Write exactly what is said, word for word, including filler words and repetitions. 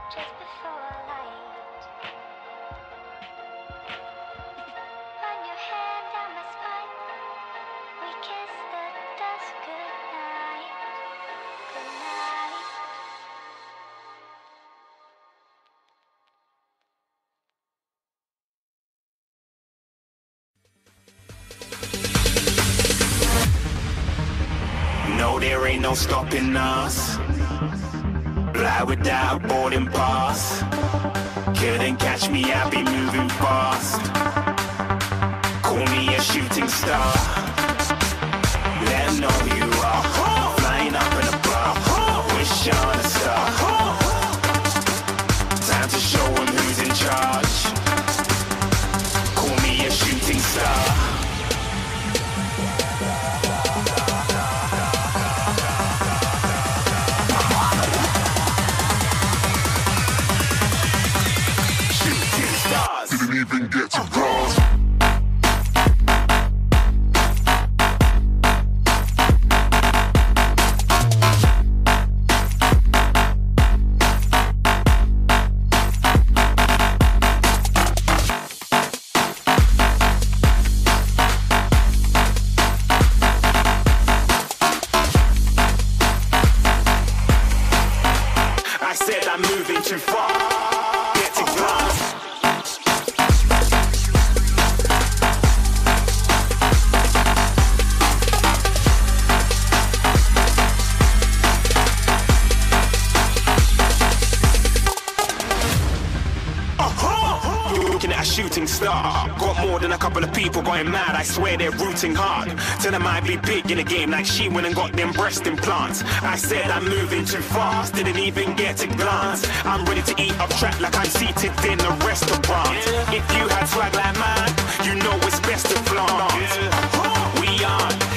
just before light. Run your hand down my spine. We kiss the dust goodnight. Goodnight. No, there ain't no stopping us. Fly without boarding pass. Couldn't catch me, I'll be moving fast. Call me a shooting star. Let 'em know who you are. Flying up in a bar. Wish on a star. Time to show 'em who's in charge. Call me a shooting star. Didn't even get to cross. I said I'm moving too far. Get to glass. Looking at a shooting star. Got more than a couple of people going mad. I swear they're rooting hard. Tell them I'd be big in the game like she went and got them breast implants. I said I'm moving too fast. Didn't even get to glance. I'm ready to eat up track like I'm seated in a restaurant. If you had swag like mine, you know it's best to flaunt. We are